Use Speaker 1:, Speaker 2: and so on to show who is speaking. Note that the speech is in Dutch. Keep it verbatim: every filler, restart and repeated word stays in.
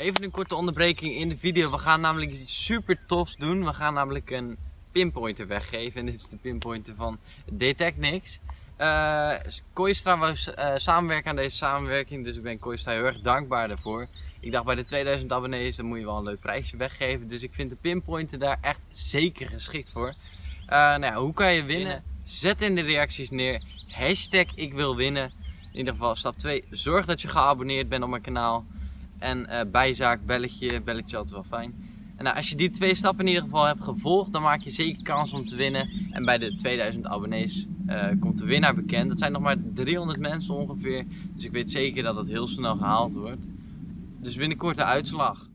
Speaker 1: Even een korte onderbreking in de video. We gaan namelijk iets super tofs doen. We gaan namelijk een pinpointer weggeven. En dit is de pinpointer van Detectnix. Uh, Koistra wou uh, samenwerken aan deze samenwerking. Dus ik ben Koistra heel erg dankbaar daarvoor. Ik dacht bij de tweeduizend abonnees dan moet je wel een leuk prijsje weggeven. Dus ik vind de pinpointer daar echt zeker geschikt voor. Uh, nou ja, hoe kan je winnen? Zet in de reacties neer. Hashtag ik wil winnen. In ieder geval stap twee. Zorg dat je geabonneerd bent op mijn kanaal. En uh, bijzaak, belletje, belletje altijd wel fijn. En nou, als je die twee stappen in ieder geval hebt gevolgd, dan maak je zeker kans om te winnen. En bij de tweeduizend abonnees uh, komt de winnaar bekend. Dat zijn nog maar driehonderd mensen ongeveer. Dus ik weet zeker dat het heel snel gehaald wordt. Dus binnenkort de uitslag.